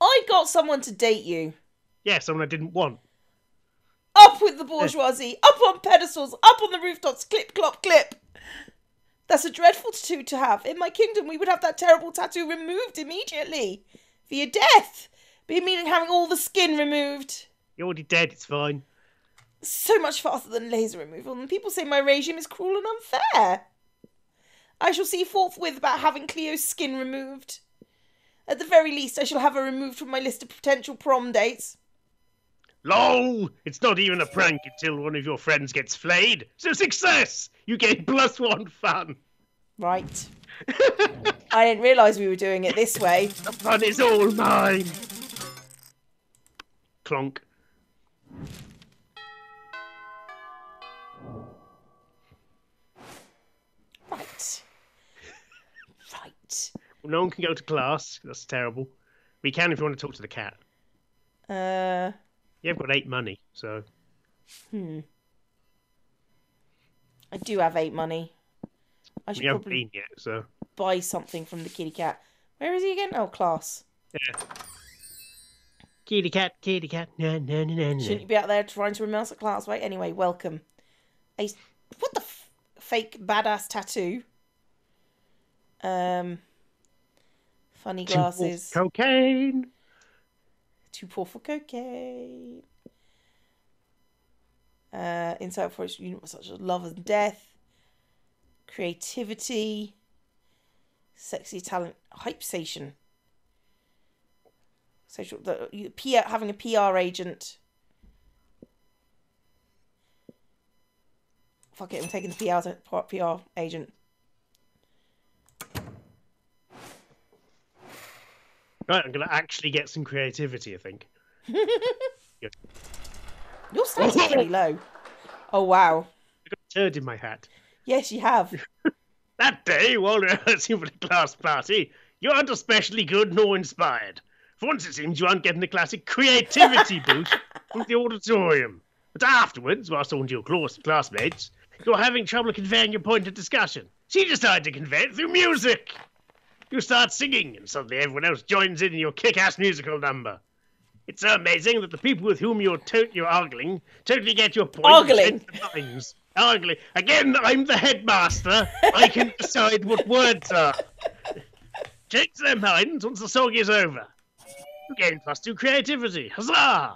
I got someone to date you. Yeah, someone I didn't want. Up with the bourgeoisie, up on pedestals, up on the rooftops, clip, clop, clip. That's a dreadful tattoo to have. In my kingdom, we would have that terrible tattoo removed immediately. Via death. Meaning having all the skin removed. You're already dead, it's fine. So much faster than laser removal, and people say my regime is cruel and unfair. I shall see forthwith about having Cleo's skin removed. At the very least, I shall have her removed from my list of potential prom dates. LOL! It's not even a prank until one of your friends gets flayed. So success! You gain +1 fun. Right. I didn't realise we were doing it this way. The fun is all mine. Clonk. Right. Right. Well, no one can go to class. That's terrible. We can if you want to talk to the cat. You've got 8 money, so... I do have 8 money. I should we haven't probably been yet, so... buy something from the kitty cat. Where is he again? Oh, class. Yeah. Kitty cat, kitty cat. Na, na, na, na, na. Shouldn't you be out there trying to renounce a class, right? Anyway, welcome. What the fake badass tattoo? Funny glasses. Cocaine. Too poor for cocaine. Insight for its universe such as love and death, creativity, sexy talent, hype station, social, having a PR agent. Fuck it, I'm taking the PR agent. Right, I'm going to actually get some creativity, I think. Your stats are pretty low. Oh, wow. I got a turd in my hat. Yes, you have. That day, while rehearsing for the class party, you aren't especially good nor inspired. For once it seems you aren't getting the classic creativity boost from the auditorium. But afterwards, whilst talking to your classmates, you're having trouble conveying your point of discussion. So you decide to convey it through music. You start singing, and suddenly everyone else joins in your kick-ass musical number. It's so amazing that the people with whom you're ogling totally get your point. Ogling. Ogling. Again, I'm the headmaster. I can decide what words are. Change their minds once the song is over. You gain +2 creativity. Huzzah!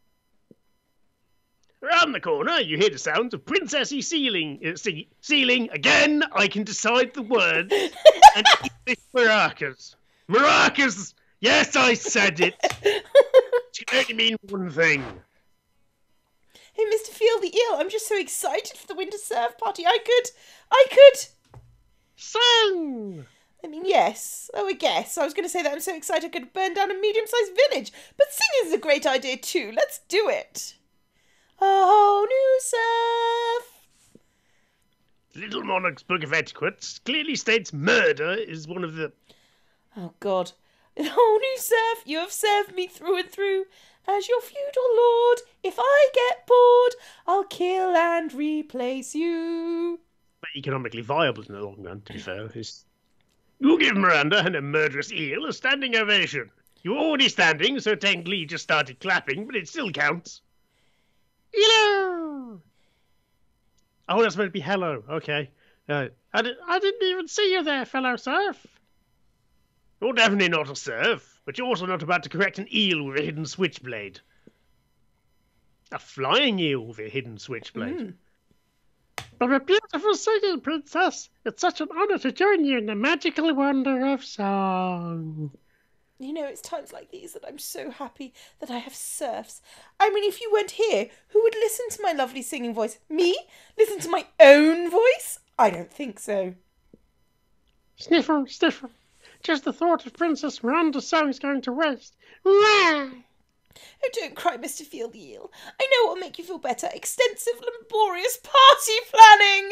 Around the corner, you hear the sounds of princessy sealing. Again, I can decide the words. And English maracas. Maracas! Yes, I said it. It can only mean one thing. Hey, Mr. Feel the Eel, I'm just so excited for the winter surf party. I could. Sing! I mean, yes. Oh, I guess. I was going to say that I'm so excited I could burn down a medium-sized village. But singing is a great idea too. Let's do it. A whole new surf. Little Monarch's Book of Etiquette clearly states murder is one of the... Oh, God. A whole new surf. You have served me through and through. As your feudal lord, if I get bored, I'll kill and replace you. But economically viable in the long run, to be fair. You give Miranda and a murderous eel a standing ovation. You were already standing, so technically you just started clapping, but it still counts. Hello! Oh, that's meant to be hello. Okay. I didn't even see you there, fellow serf. You're definitely not a serf, but you're also not about to correct an eel with a hidden switchblade. A flying eel with a hidden switchblade. But a beautiful singing, princess. It's such an honor to join you in the magical wonder of song. You know, it's times like these that I'm so happy that I have serfs. I mean, if you weren't here, who would listen to my lovely singing voice? Me? Listen to my own voice? I don't think so. Sniffer, sniffer. Just the thought of Princess Miranda's song is going to waste. Wah! Oh, don't cry, Mr. Feel the Eel. I know what will make you feel better. Extensive, laborious party planning.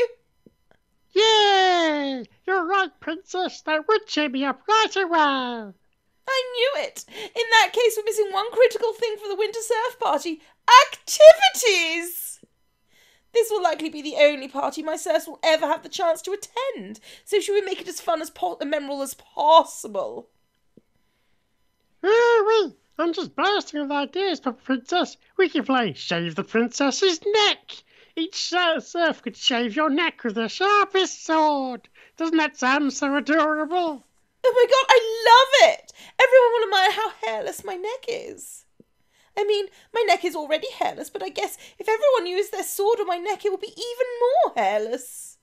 Yay! You're right, Princess. That would cheer me up right away. I knew it. In that case, we're missing one critical thing for the winter surf party. Activities! This will likely be the only party my serfs will ever have the chance to attend, so should we make it as fun and memorable as possible? Oui, I'm just bursting with ideas, Papa Princess. We could play Shave the Princess's Neck. Each serf could shave your neck with their sharpest sword. Doesn't that sound so adorable? Oh my god, I love it! Everyone will admire how hairless my neck is. I mean, my neck is already hairless, but I guess if everyone used their sword on my neck, it would be even more hairless.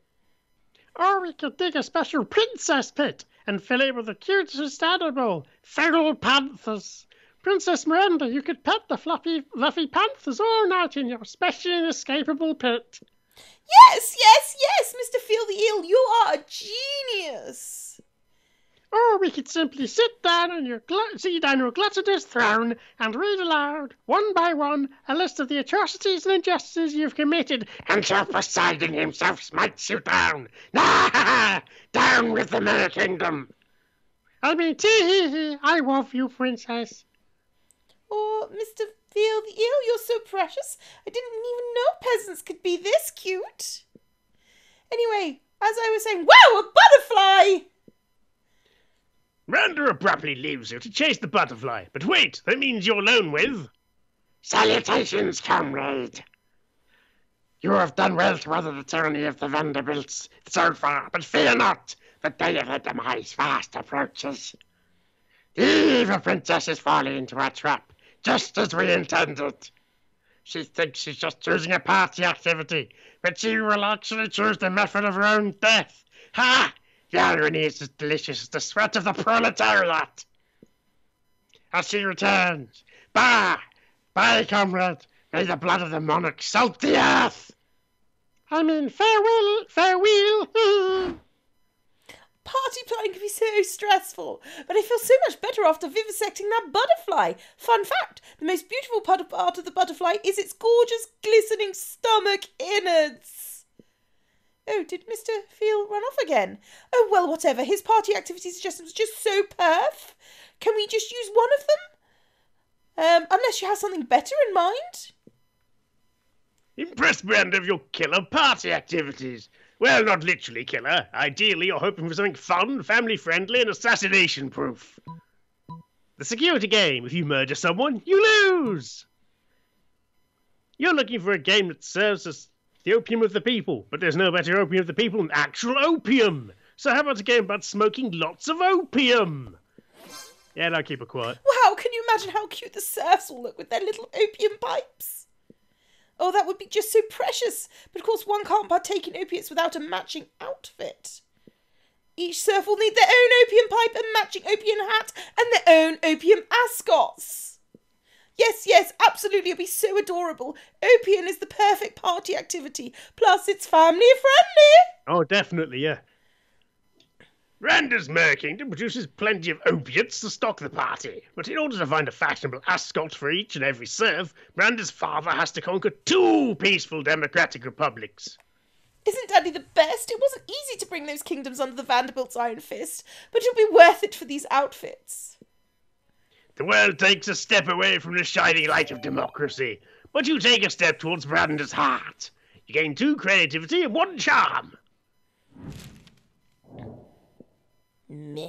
Or we could dig a special princess pit and fill it with the cutest animal, feral panthers. Princess Miranda, you could pet the fluffy panthers all night in your specially inescapable pit. Yes, yes, yes, Mr. Feel the Eel, you are a genius. Or we could simply sit down on your gluttonous throne and read aloud, one by one, a list of the atrocities and injustices you've committed until Poseidon himself smites you down. Down with the Merry Kingdom. I mean, tee-hee-hee, I love you, Princess. Oh, Mr. Feel the Eel, you're so precious. I didn't even know peasants could be this cute. Anyway, as I was saying, wow, a butterfly! Miranda abruptly leaves you to chase the butterfly. But wait, that means you're alone with... Salutations, comrade. You have done well to weather the tyranny of the Vanderbilts so far, but fear not, the day of their demise fast approaches. The evil princess is falling into our trap, just as we intended. She thinks she's just choosing a party activity, but she will actually choose the method of her own death. Ha! The irony is as delicious as the sweat of the proletariat. As she returns, bye, comrade. May the blood of the monarch salt the earth. I mean, farewell. Party planning can be so stressful, but I feel so much better after vivisecting that butterfly. Fun fact, the most beautiful part of the butterfly is its gorgeous, glistening stomach innards. Oh, did Mr. Feel run off again? Oh, well, whatever. His party activity suggestion was just so perf. Can we just use one of them? Unless you have something better in mind? Impressed, Miranda, of your killer party activities. Well, not literally killer. Ideally, you're hoping for something fun, family-friendly, and assassination-proof. The security game. If you murder someone, you lose. You're looking for a game that serves as the opium of the people, but there's no better opium of the people than actual opium. So how about a game about smoking lots of opium? Yeah, no, keep it quiet. Wow, can you imagine how cute the serfs will look with their little opium pipes? Oh, that would be just so precious. But of course, one can't partake in opiates without a matching outfit. Each serf will need their own opium pipe and matching opium hat and their own opium ascots. Yes, yes, absolutely, it'd be so adorable. Opium is the perfect party activity. Plus, it's family-friendly. Oh, definitely, yeah. Miranda's Merry Kingdom produces plenty of opiates to stock the party, but in order to find a fashionable ascot for each and every serf, Miranda's father has to conquer 2 peaceful democratic republics. Isn't Daddy the best? It wasn't easy to bring those kingdoms under the Vanderbilt's iron fist, but it'll be worth it for these outfits. The world takes a step away from the shining light of democracy, but you take a step towards Miranda's heart. You gain 2 creativity and 1 charm. Meh.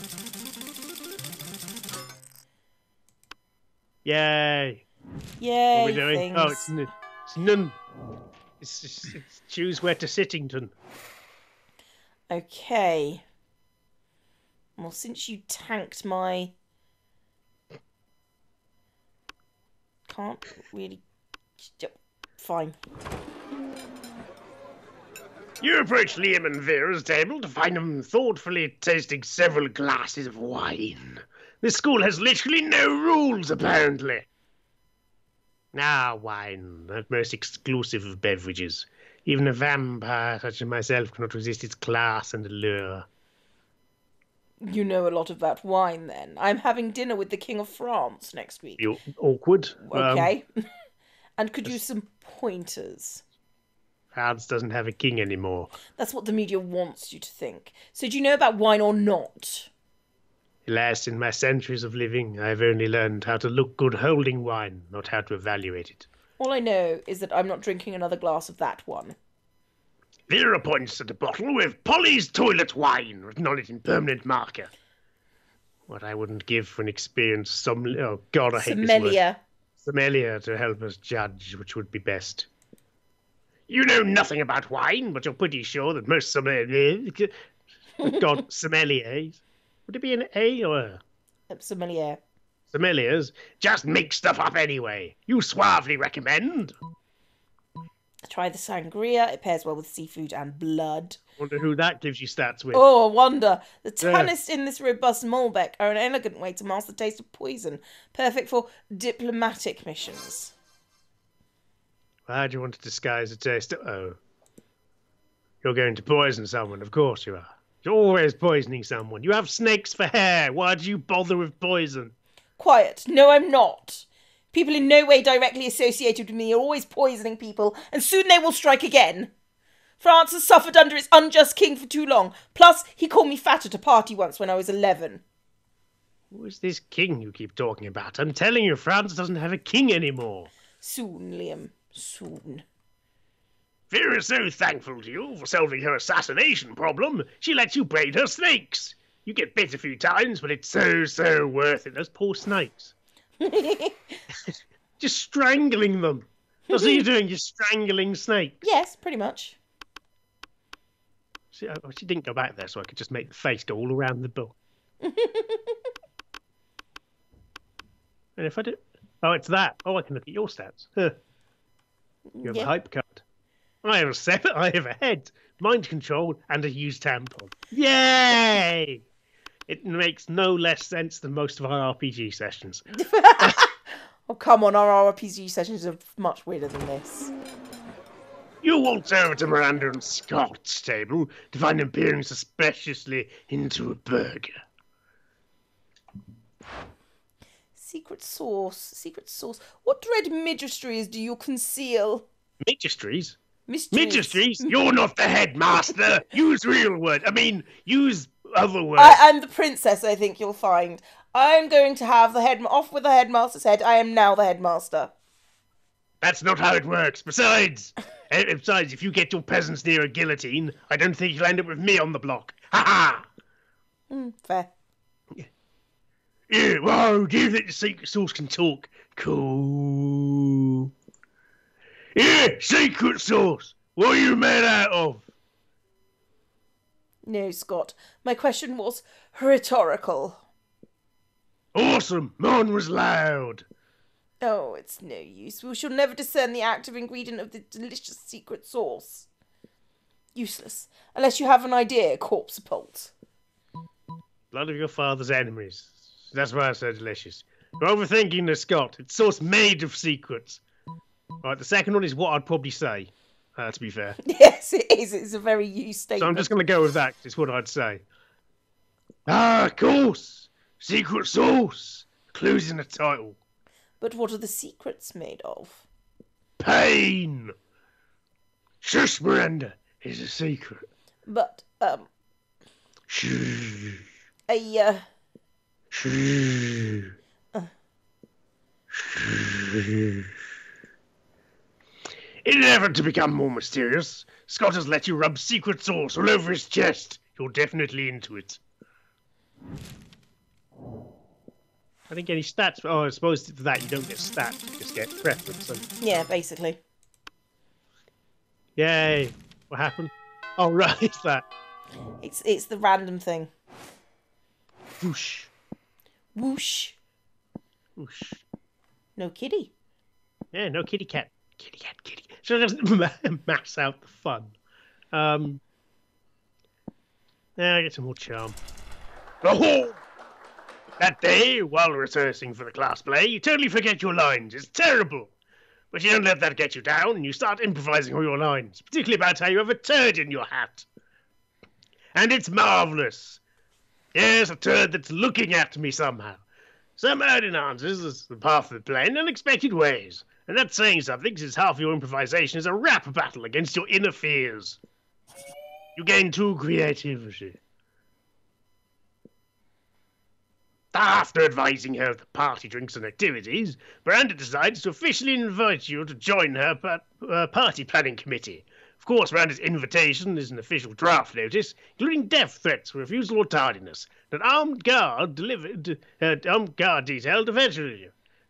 Yay. Yay, What are we doing? things. Oh, it's none. It's choose where to Sittington. Okay. Well, since you tanked my... Can't really... Fine. You approach Liam and Vera's table to find them thoughtfully tasting several glasses of wine. This school has literally no rules, apparently. Wine, that most exclusive of beverages. Even a vampire such as myself cannot resist its class and allure. You know a lot about wine, then. I'm having dinner with the King of France next week. You're awkward. Okay. And could use some pointers. France doesn't have a king anymore. That's what the media wants you to think. So do you know about wine or not? Alas, in my centuries of living, I've only learned how to look good holding wine, not how to evaluate it. All I know is that I'm not drinking another glass of that one. Vera points at a bottle with Polly's toilet wine written on it in permanent marker. What I wouldn't give for an experienced sommelier. Oh, God, I hate this word. Sommelier. Sommelier to help us judge which would be best. You know nothing about wine, but you're pretty sure that most sommeliers... God, sommeliers. Would it be an A or a... Sommelier. Sommeliers just make stuff up anyway. You suavely recommend. Try the sangria. It pairs well with seafood and blood. Wonder who that gives you stats with. Oh, I wonder. The tannins in this robust Malbec are an elegant way to master the taste of poison. Perfect for diplomatic missions. Why do you want to disguise the taste? Oh. You're going to poison someone, of course you are. You're always poisoning someone. You have snakes for hair. Why do you bother with poison? Quiet. No, I'm not. People in no way directly associated with me are always poisoning people, and soon they will strike again. France has suffered under its unjust king for too long. Plus, he called me fat at a party once when I was 11. Who is this king you keep talking about? I'm telling you, France doesn't have a king anymore. Soon, Liam. Soon. Vera is so thankful to you for solving her assassination problem, she lets you braid her snakes. You get bit a few times, but it's so worth it. Those poor snakes. Just strangling them. That's what you're doing, you're strangling snakes. Yes, pretty much. See, she didn't go back there, so I could just make the face go all around the book. And if I do... Oh, it's that. Oh, I can look at your stats. Huh. You have a hype card. I have a 7. I have a head, mind control, and a used tampon. Yay! It makes no less sense than most of our RPG sessions. Oh, come on. Our RPG sessions are much weirder than this. You walked over to Miranda and Scott's table to find him peering suspiciously into a burger. Secret sauce. Secret sauce. What dread midgestries do you conceal? Midgestries? Mysteries. Midgestries? You're not the headmaster. Use real words. I mean, use other words. I'm the princess, I think you'll find. I'm going to have the head off with the headmaster's head. I am now the headmaster. That's not how it works. Besides, if you get your peasants near a guillotine, I don't think you'll end up with me on the block. Ha ha! Fair. Yeah, whoa, do you think the secret sauce can talk? Cool. Yeah, secret sauce. What are you made out of? No, Scott. My question was rhetorical. Awesome. Mine was loud. Oh, it's no use. We shall never discern the active ingredient of the delicious secret sauce. Useless. Unless you have an idea, corpse pult. Blood of your father's enemies. That's why it's so delicious. You're overthinking this, Scott. It's sauce made of secrets. Right, the second one is what I'd probably say, to be fair. Yes, it is. It's a very used statement. So I'm just going to go with that. It's what I'd say. Ah, of course. Secret sauce. Clues in the title. But what are the secrets made of? Pain. Shush, Miranda. It's a secret. But, Shh. a, Shh. Shh. In an effort to become more mysterious, Scott has let you rub secret sauce all over his chest. You're definitely into it. I didn't get any stats. Oh, I suppose for that you don't get stats. You just get preference. So... yeah, basically. Yay. What happened? Oh, right, it's that. It's the random thing. Whoosh. Whoosh. Whoosh. No kitty. Yeah, no kitty cat. Kitty cat, kitty cat. So just mass out the fun. Now I get some more charm. Oh! That day, while rehearsing for the class play, you totally forget your lines. It's terrible. But you don't let that get you down, and you start improvising all your lines, particularly about how you have a turd in your hat. And it's marvellous. Yes, a turd that's looking at me somehow. Somehow it enhances the path of the play in unexpected ways. And that's saying something, since half your improvisation is a rap battle against your inner fears. You gain 2 creativity. After advising her of the party drinks and activities, Miranda decides to officially invite you to join her party planning committee Of course, round his invitation is an official draft notice, including death threats, refusal or tardiness. An armed guard detailed eventually.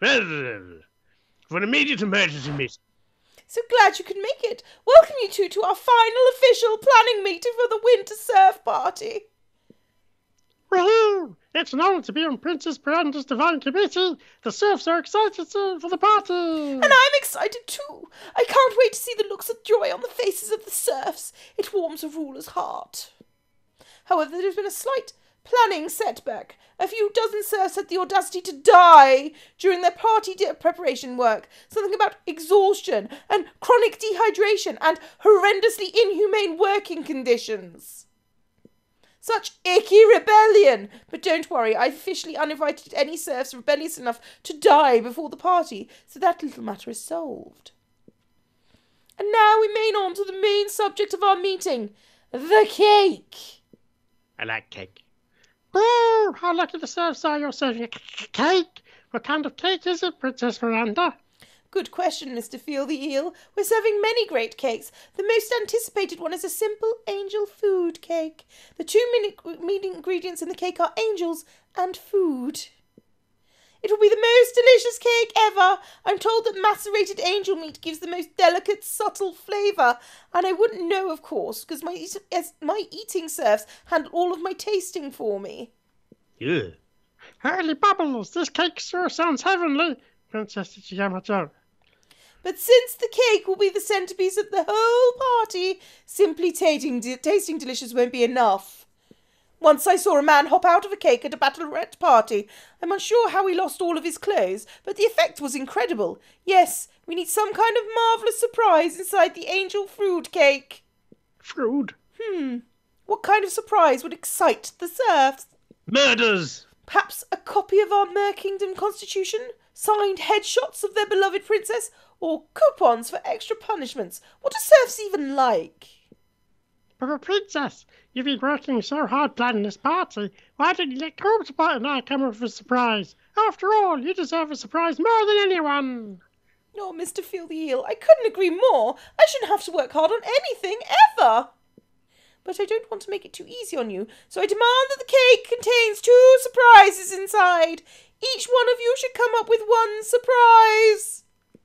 For an immediate emergency meeting. So glad you could make it. Welcome you two to our final official planning meeting for the winter surf party. Woohoo! It's an honor to be on Princess Miranda's Divine Committee. The serfs are excited for the party. And I'm excited too. I can't wait to see the looks of joy on the faces of the serfs. It warms a ruler's heart. However, there's been a slight planning setback. A few dozen serfs had the audacity to die during their party preparation work. Something about exhaustion and chronic dehydration and horrendously inhumane working conditions. Such icky rebellion! But don't worry, I've officially uninvited any serfs rebellious enough to die before the party, so that little matter is solved. And now we main on to the main subject of our meeting, the cake. I like cake. Oh, how lucky the serfs are you're serving a cake. What kind of cake is it, Princess Miranda? Good question, Mr. Feel the Eel. We're serving many great cakes. The most anticipated one is a simple angel food cake. The two main ingredients in the cake are angels and food. It will be the most delicious cake ever. I'm told that macerated angel meat gives the most delicate, subtle flavour. And I wouldn't know, of course, because my eating serfs handle all of my tasting for me. Yeah. Holy bubbles, this cake sure sounds heavenly, Princess Yamato. But since the cake will be the centrepiece of the whole party, simply tasting delicious won't be enough. Once I saw a man hop out of a cake at a bachelorette party. I'm unsure how he lost all of his clothes, but the effect was incredible. Yes, we need some kind of marvellous surprise inside the angel fruit cake. Fruit? What kind of surprise would excite the serfs? Murders! Perhaps a copy of our Merkingdom Constitution? Signed headshots of their beloved princess? Or coupons for extra punishments? What do serfs even like? But Princess, you've been working so hard planning this party. Why didn't you let Cobblepot and I come up with a surprise? After all, you deserve a surprise more than anyone. Oh, Mr. Feel the Eel, I couldn't agree more. I shouldn't have to work hard on anything, ever. But I don't want to make it too easy on you, so I demand that the cake contains 2 surprises inside. Each one of you should come up with 1 surprise.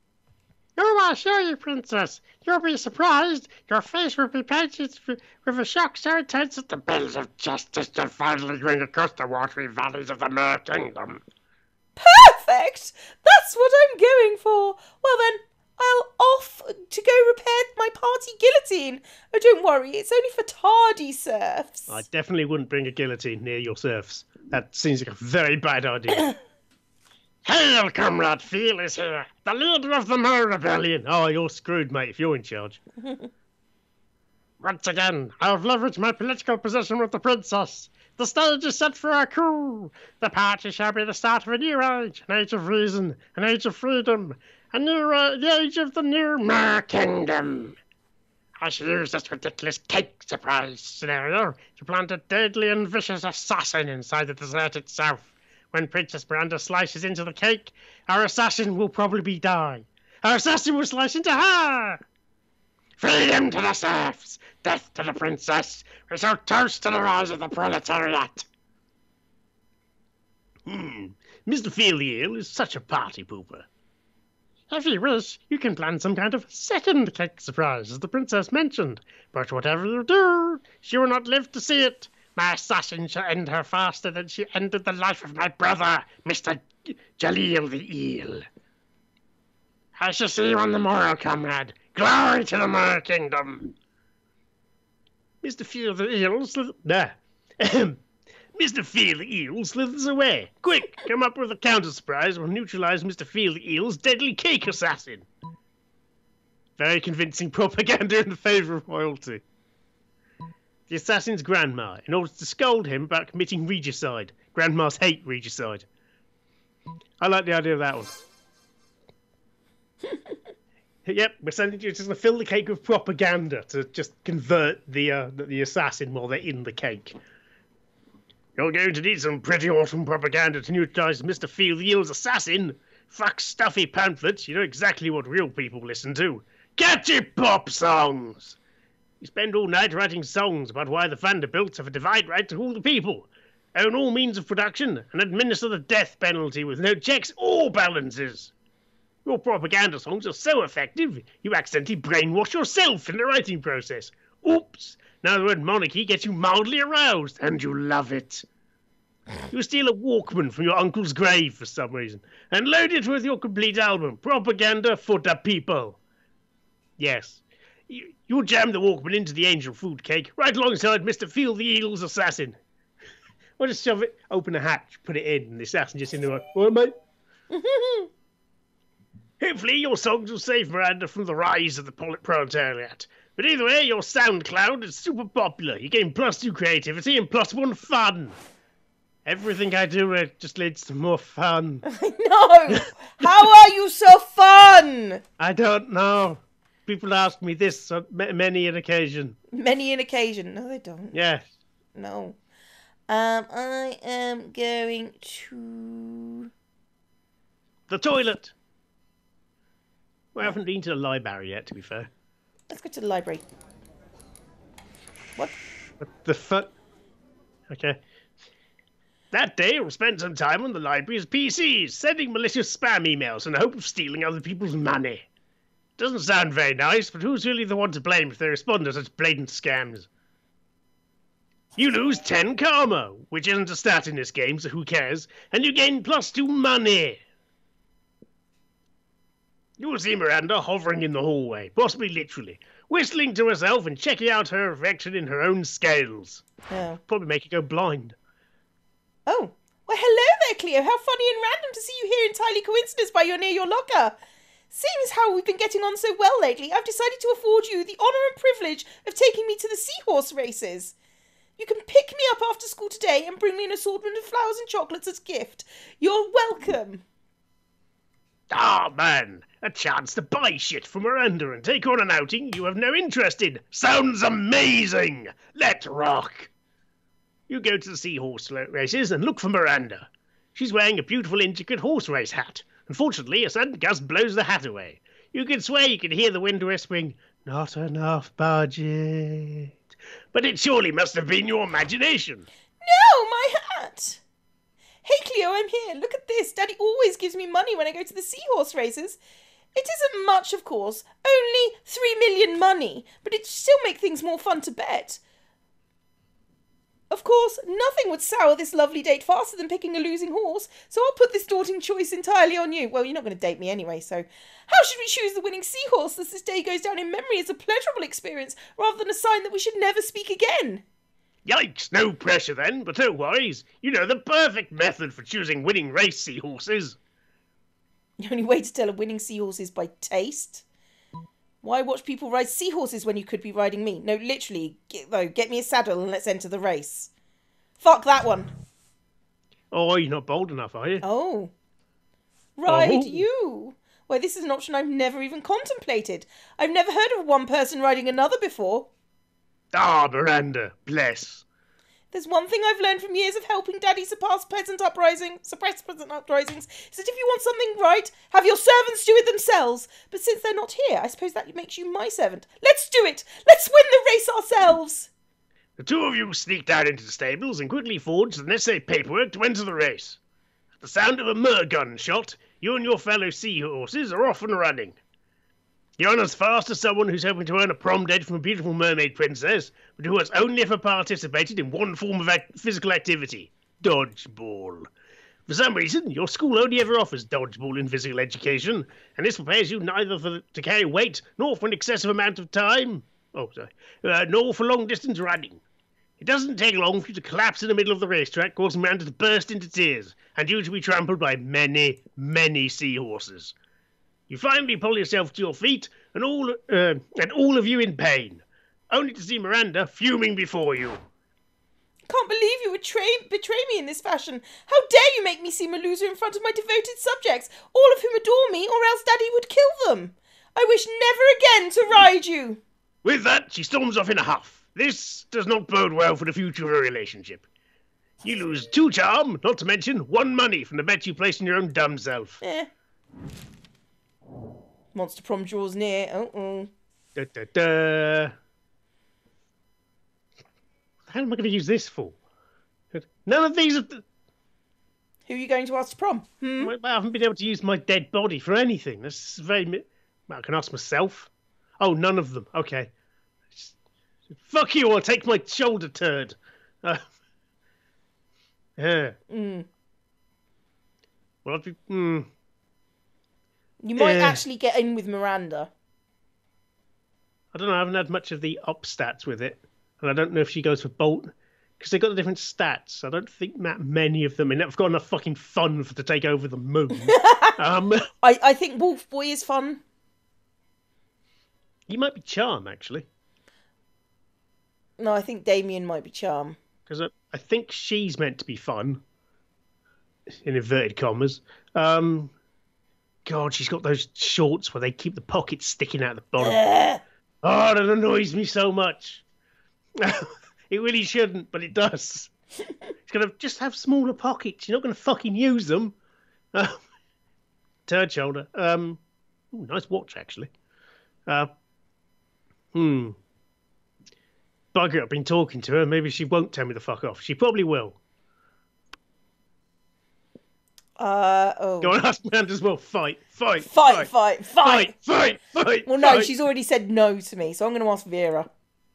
Oh, I assure you, Princess, you'll be surprised. Your face will be painted with a shock so intense that the bells of justice will finally ring across the watery valleys of the Mer Kingdom. Perfect! That's what I'm going for. Well then, I'll off to go repair my party guillotine. Oh, don't worry, it's only for tardy serfs. I definitely wouldn't bring a guillotine near your serfs. That seems like a very bad idea. Hail, Comrade Feel is here, the leader of the Mer Rebellion. Oh, you're screwed, mate, if you're in charge. Once again, I have leveraged my political position with the princess. The stage is set for a coup. The party shall be the start of a new age, an age of reason, an age of freedom, the age of the new Mer Kingdom. I shall use this ridiculous cake surprise scenario to plant a deadly and vicious assassin inside the dessert itself. When Princess Miranda slices into the cake, our assassin will probably die. Our assassin will slice into her! Freedom to the serfs! Death to the princess! We shall toast to the rise of the proletariat! Mr. Feel the Eel is such a party pooper. If you wish, you can plan some kind of second cake surprise, as the princess mentioned. But whatever you do, she will not live to see it. My assassin shall end her faster than she ended the life of my brother, Mr. Jaleel the Eel. I shall see you on the morrow, comrade. Glory to the Mer Kingdom! Mr. Feel the Eel Mr. Feel the Eel slithers away. Quick, come up with a counter surprise or neutralize Mr. Feel the Eel's deadly cake assassin. Very convincing propaganda in favour of royalty. The assassin's grandma, in order to scold him about committing regicide. Grandmas hate regicide. I like the idea of that one. Yep, we're sending you to fill the cake with propaganda to just convert the assassin while they're in the cake. You're going to need some pretty awesome propaganda to neutralise Mr. Feel the Eel's assassin. Fuck stuffy pamphlets, you know exactly what real people listen to. Catchy pop songs! You spend all night writing songs about why the Vanderbilts have a divine right to rule the people, own all means of production, and administer the death penalty with no checks or balances. Your propaganda songs are so effective, you accidentally brainwash yourself in the writing process. Oops! Now the word monarchy gets you mildly aroused, and you love it. You steal a Walkman from your uncle's grave for some reason, and load it with your complete album, Propaganda for the People. Yes. You jam the Walkman into the angel food cake, right alongside Mr. Field the Eagle's assassin. Or just shove it, open a hatch, put it in, and the assassin just in there, all right, mate? Hopefully your songs will save Miranda from the rise of the proletariat. But either way, your SoundCloud is super popular. You gain +2 creativity and +1 fun. Everything I do just leads to more fun. I know! How are you so fun? I don't know. People ask me this on many an occasion. Many an occasion. No, they don't. Yes. No. I am going to... The toilet. We haven't been to the library yet, to be fair. Let's go to the library. What? What the fuck? Okay. That day, we'll spend some time on the library's PCs, sending malicious spam emails in the hope of stealing other people's money. Doesn't sound very nice, but who's really the one to blame if they respond to such blatant scams? You lose 10 karma, which isn't a stat in this game, so who cares, and you gain +2 money. You will see Miranda hovering in the hallway, possibly literally, whistling to herself and checking out her reflection in her own scales. Oh. Probably make her go blind. Oh. Well, hello there, Cleo. How funny and random to see you here entirely coincidence by near your locker. Seeing as how we've been getting on so well lately, I've decided to afford you the honour and privilege of taking me to the seahorse races. You can pick me up after school today and bring me an assortment of flowers and chocolates as a gift. You're welcome. Ah, man, a chance to buy shit from Miranda and take on an outing you have no interest in. Sounds amazing! Let's rock! You go to the seahorse races and look for Miranda. She's wearing a beautiful intricate horse race hat. Unfortunately, a sudden gust blows the hat away. You can swear you can hear the wind whispering, "Not enough budget." But it surely must have been your imagination. No, my hat! Hey, Cleo, I'm here. Look at this. Daddy always gives me money when I go to the seahorse races. It isn't much, of course. Only 3 million money. But it still makes things more fun to bet. Of course, nothing would sour this lovely date faster than picking a losing horse, so I'll put this daunting choice entirely on you. Well, you're not going to date me anyway, so... How should we choose the winning seahorse as this day goes down in memory as a pleasurable experience, rather than a sign that we should never speak again? Yikes, no pressure then, but no worries. You know the perfect method for choosing winning race seahorses. The only way to tell a winning seahorse is by taste. Why watch people ride seahorses when you could be riding me? No, literally, get me a saddle and let's enter the race. Fuck that one. Oh, you're not bold enough, are you? Oh. Ride Oh. you. Well, this is an option I've never even contemplated. I've never heard of one person riding another before. Ah, Miranda, bless. There's one thing I've learned from years of helping Daddy suppress peasant uprisings, is that if you want something right, have your servants do it themselves. But since they're not here, I suppose that makes you my servant. Let's do it! Let's win the race ourselves! The two of you sneak down into the stables and quickly forge the necessary paperwork to enter the race. At the sound of a mer-gun shot, you and your fellow seahorses are off and running. You're on as fast as someone who's hoping to earn a prom date from a beautiful mermaid princess, but who has only ever participated in one form of physical activity, dodgeball. For some reason, your school only ever offers dodgeball in physical education, and this prepares you neither to carry weight, nor for an excessive amount of time. Nor for long-distance running. It doesn't take long for you to collapse in the middle of the racetrack, causing Miranda to burst into tears, and you to be trampled by many, many seahorses. You finally pull yourself to your feet, and all of you in pain, only to see Miranda fuming before you. Can't believe you would betray me in this fashion. How dare you make me seem a loser in front of my devoted subjects, all of whom adore me, or else Daddy would kill them. I wish never again to ride you. With that, she storms off in a huff. This does not bode well for the future of a relationship. You lose 2 charm, not to mention 1 money from the bet you placed in your own dumb self. Monster prom draws near. Da, da, da. the hell am I going to use this for? None of these are... Who are you going to ask to prom? I haven't been able to use my dead body for anything. That's very... Well, I can ask myself. Oh, none of them. Okay. Fuck you, I'll take my shoulder turd. Yeah. Well, I'd be... You might actually get in with Miranda. I don't know, I haven't had much of the up stats with it. And I don't know if she goes for Bolt. Because they've got the different stats. I don't think that many of them... And I've got enough fucking fun to take over the moon. I think Wolf Boy is fun. He might be Charm, actually. No, I think Damien might be Charm. Because I think she's meant to be fun. In inverted commas. God, she's got those shorts where they keep the pockets sticking out the bottom. Oh, that annoys me so much. It really shouldn't, but it does. It's going to just have smaller pockets. You're not going to fucking use them. Turd shoulder. Ooh, nice watch, actually. Bugger, I've been talking to her. Maybe she won't tell me the fuck off. She probably will. Go on, ask Miranda as well. Fight. Well, no, fight. she's already said no to me, so I'm going to ask Vera.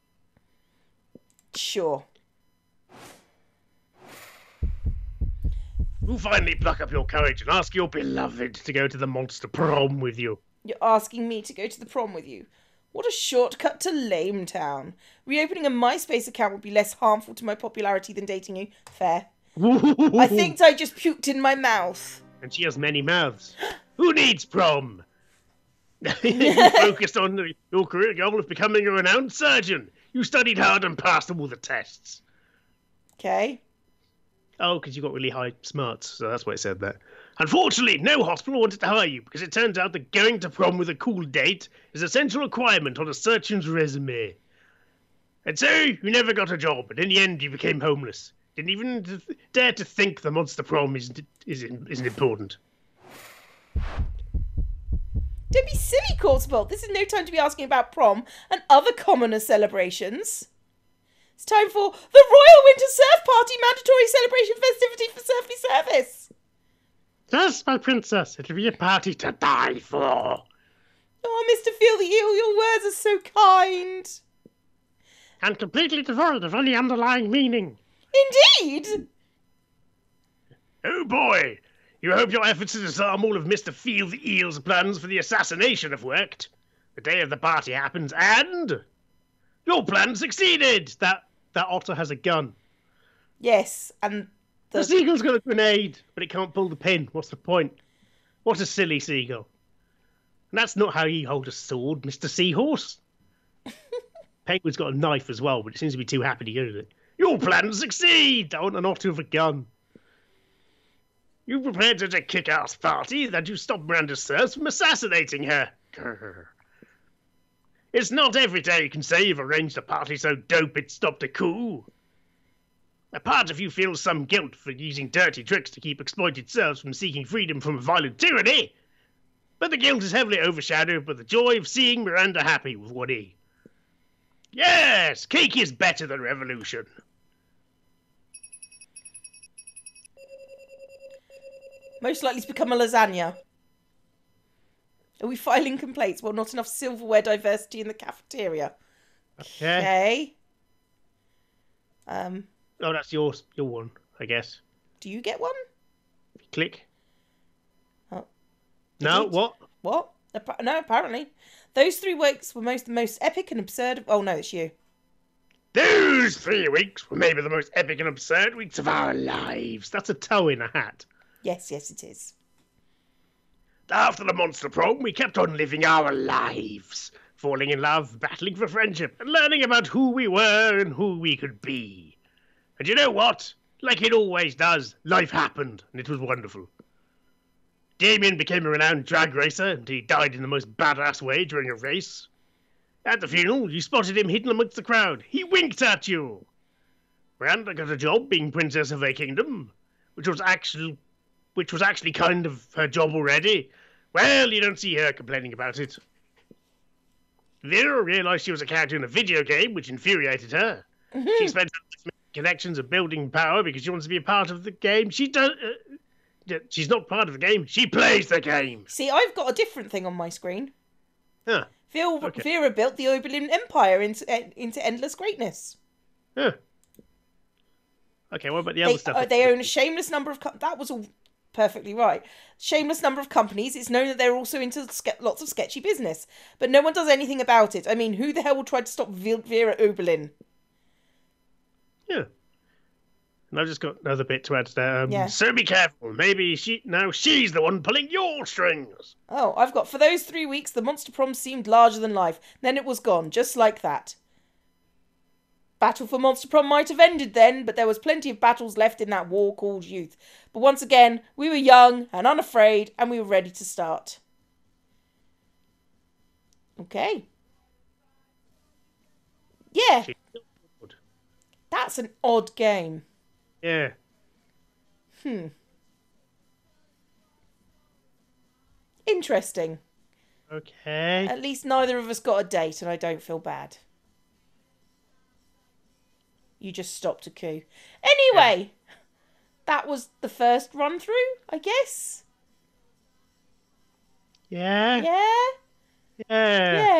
Sure. You'll finally pluck up your courage and ask your beloved to go to the monster prom with you. You're asking me to go to the prom with you? What a shortcut to Lame Town. Reopening a MySpace account would be less harmful to my popularity than dating you. Fair. I think I just puked in my mouth. And she has many mouths. Who needs prom? You focused on your career goal of becoming a renowned surgeon. You studied hard and passed all the tests. Okay. Oh, because you got really high smarts, so that's why it said that. Unfortunately, no hospital wanted to hire you because it turns out that going to prom with a cool date is an essential requirement on a surgeon's resume. And so, you never got a job, and in the end you became homeless. Didn't even dare to think the monster prom isn't important. Don't be silly, Corsebolt. This is no time to be asking about prom and other commoner celebrations. It's time for the Royal Winter Surf Party mandatory celebration festivity for Surfy Service. Yes, my princess, it'll be a party to die for. Oh, Mr. Feel the Eel, your words are so kind. And completely devoid of any underlying meaning. Indeed. Oh boy, you hope your efforts to disarm all of Mr. Feel the Eel's plans for the assassination have worked. The day of the party happens and... your plan succeeded! That otter has a gun. Yes, and... The seagull's got a grenade, but it can't pull the pin. What's the point? What a silly seagull. And that's not how you hold a sword, Mr. Seahorse. Penguin's got a knife as well, but it seems to be too happy to use it. Your plans succeed! I want an otter with a gun. You prepared such a kick-ass party that you stopped Miranda Surf from assassinating her. Grr. It's not every day you can say you've arranged a party so dope it stopped a coup. A part of you feels some guilt for using dirty tricks to keep exploited serfs from seeking freedom from violent tyranny. But the guilt is heavily overshadowed by the joy of seeing Miranda happy with what he... Yes, cake is better than revolution. Most likely to become a lasagna. Are we filing complaints? Well, not enough silverware diversity in the cafeteria. Okay. Oh, that's your one, I guess. Do you get one? Click. Oh. No, what? What? No, apparently. Those 3 weeks were the most epic and absurd... Oh, no, it's you. Those 3 weeks were maybe the most epic and absurd weeks of our lives. That's a toe in a hat. Yes, it is. After the monster prom, we kept on living our lives. Falling in love, battling for friendship, and learning about who we were and who we could be. And you know what? Like it always does, life happened, and it was wonderful. Damien became a renowned drag racer, and he died in the most badass way during a race. At the funeral, you spotted him hidden amongst the crowd. He winked at you. Miranda got a job being Princess of a Kingdom, which was actually kind of her job already. Well, you don't see her complaining about it. Vera realised she was a character in a video game, which infuriated her. She spends her life making connections and building power because she wants to be a part of the game. She does. She's not part of the game. She plays the game. See, I've got a different thing on my screen. Huh. Vera built the Oberlin Empire into endless greatness. Huh. Okay, what about the other stuff? They own a shameless number of... That was all perfectly right. Shameless number of companies. It's known that they're also into lots of sketchy business. But no one does anything about it. I mean, who the hell will try to stop Vera Oberlin? Yeah. And I've just got another bit to add to that. Yeah. So be careful. Maybe she's the one pulling your strings. Oh, I've got... For those 3 weeks, the Monster Prom seemed larger than life. Then it was gone, just like that. Battle for Monster Prom might have ended then, but there was plenty of battles left in that war called youth. But once again, we were young and unafraid, and we were ready to start. Okay. Yeah. That's an odd game. Yeah. Interesting. Okay. At least neither of us got a date, and I don't feel bad. You just stopped a coup. Anyway, that was the first run through, I guess. Yeah. Yeah? Yeah. Yeah.